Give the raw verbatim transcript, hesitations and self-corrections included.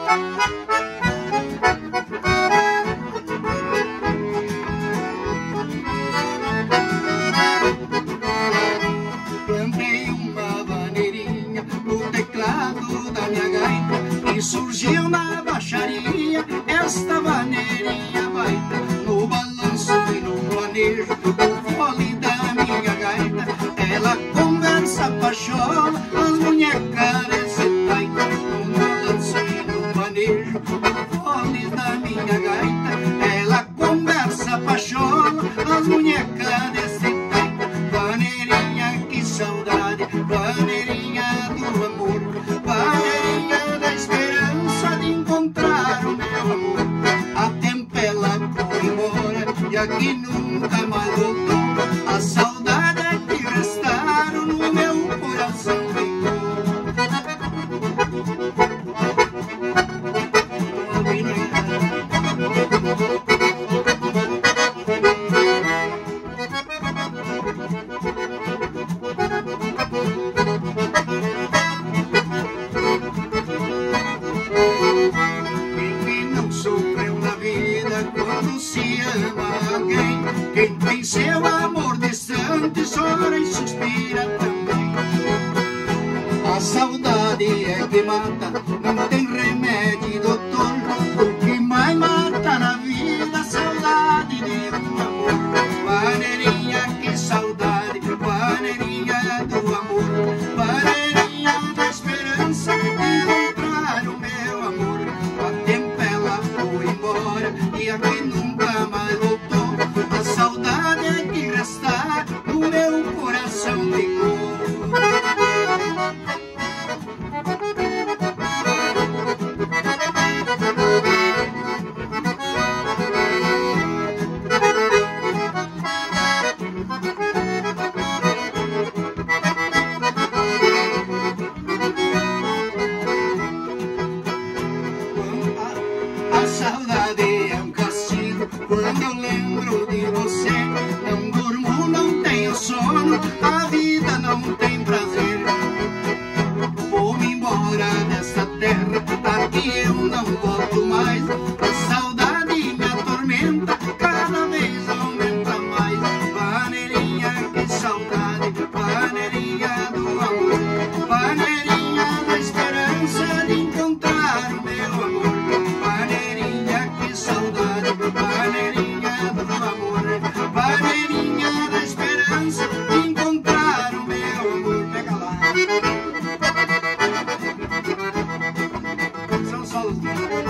Plantei uma vaneirinha no teclado da minha gaita e surgiu na baixaria esta vaneirinha baita. No balanço e no manejo do fole da minha gaita, ela conversa pachola as bonecas desse taita. No balanço e no manejo do fole da minha gaita, ela conversa pachola as bonecas desse taita. Vaneirinha, que saudade, vaneirinha do amor, vaneirinha da esperança de encontrar o meu amor. A tempo ela foi embora e aqui nunca mais voltou. A saudade é que restaram no meu coração ficou. Quando se ama alguém, quem tem seu amor distante chora e suspira também. A saudade é que mata, não tem remédio, doutor. O que mais mata na vida, a saudade de um amor. Vaneirinha, que saudade, vaneirinha do amor, vaneirinha da esperança de encontrar o meu amor. A tempo ela foi embora e aqui nunca mais voltou. A saudade é que resta no meu coração ficou. A saudade é um castigo quando eu lembro de você. Não durmo, não tenho sono, a vida não tem prazer. Vou-me embora desta terra, aqui eu não volto mais. A saudade me atormenta, cada vez aumenta mais. Vaneirinha, que saudade, vaneirinha do amor, vaneirinha da esperança de encontrar o meu amor. Vaneirinha, que saudade, vaneirinha do amor, vaneirinha da esperança de encontrar o meu amor. Pega lá. São solos.